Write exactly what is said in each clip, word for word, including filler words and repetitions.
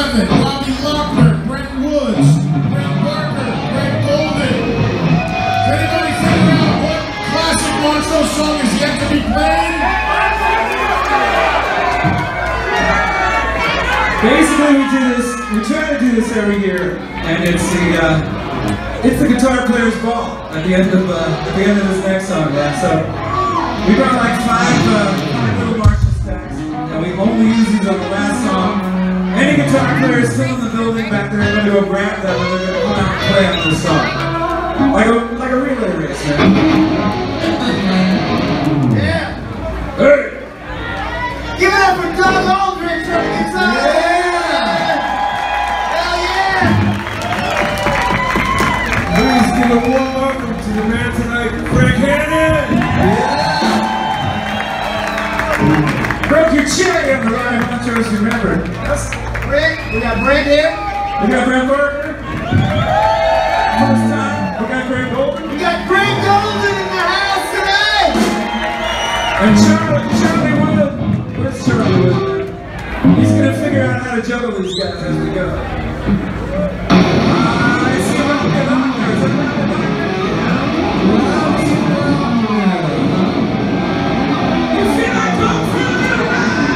Levin, Robbie Lochner, Brent Woods, Brent Barker, Greg Golden. Does anybody figure out what classic Montrose song is yet to be played? Basically, we do this. We try to do this every year, and it's the uh, it's the guitar player's ball at the end of uh, at the end of this next song. Yeah, so we brought like five, uh, five little Marshall stacks, and we only use these on the last song. Any guitar player is still in the building back there, going to go grab them, and they're going to come out and play on this song, like a like a relay race, man. Yeah. Hey, Give it up for Doug Aldrich from the guitar. Yeah. please give a warm welcome to the man tonight, Frank Hannon. Yeah. Broke your cherry on the line, Montrose, remember. That's Rick, we got Brent here. We got Brent Barker. First time, we got Greg Golden. We got Greg Golden in the house tonight. And Charlie, Charlie, one of the, where's Charlie? He's gonna figure out how to juggle these guys as we go. Ah, I see what we're doing. You feel like I'm feeling it right?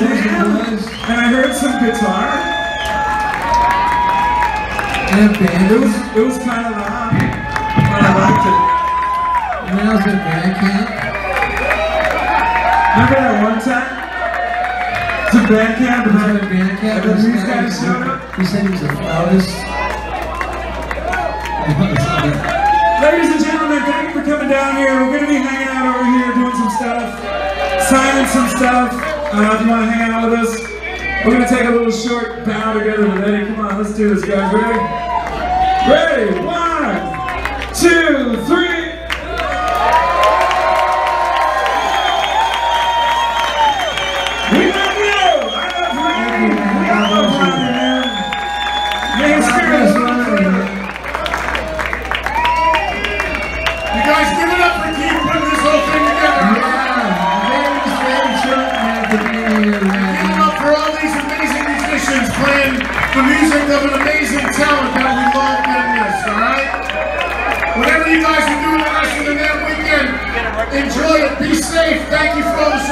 jam, and I heard some guitar. And a band. It was, it was kind of loud, but I liked it. And then I was at band camp. Remember that one time? To band camp, and I was then at band camp. and then these guys showed up. He said he was a flautist. Ladies and gentlemen, thank you for coming down here. We're going to be hanging out over here doing some stuff, signing some stuff. Uh, if you want to hang out with us, we're going to take a little short bow together with Eddie. Come on, let's do this, guys. Ready? Ready? One, two, three. We love you. I love Randy. We all love Randy, man. May his spirit run forever. You guys give it up for Keith putting this whole thing together. Yeah, very, very short man to be here, man. Give it up for all these amazing musicians playing the music of an amazing talent that we love in this, alright? Whatever you guys are doing the rest of the damn weekend, enjoy it, be safe, thank you for all the